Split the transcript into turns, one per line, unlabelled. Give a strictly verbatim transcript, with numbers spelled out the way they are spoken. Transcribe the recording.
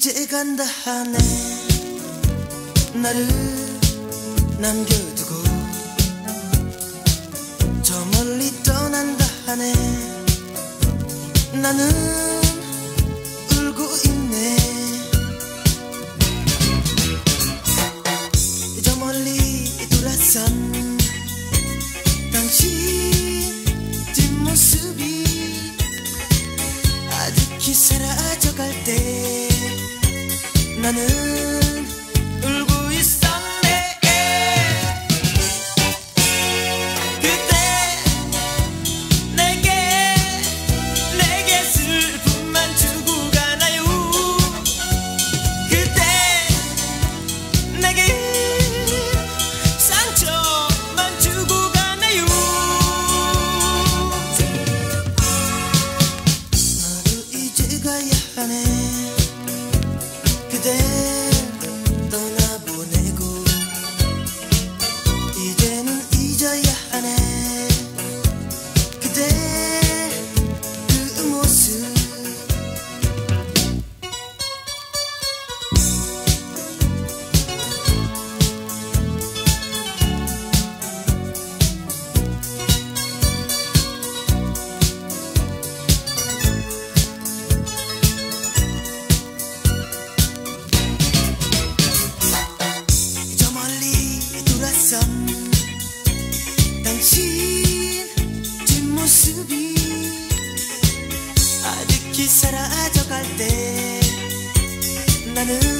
이제 간다 하네. 나를 남겨두고 저 멀리 떠난다 하네. 나는 울고 있네. 저 멀리 돌아선 당신 뒷모습이 아득히 사라져갈 때 나는 울고 있었네. 그때 내게 내게 슬픔만 주고 가나요. 그때 내게 상처만 주고 가나요. 나도 이제 가야 하네. 그대 떠나보내고 이제는 잊어야 하네. 그대 그 모습. 저 멀리 돌아선 당신 뒷모습이 아득히 사라져갈 때 나는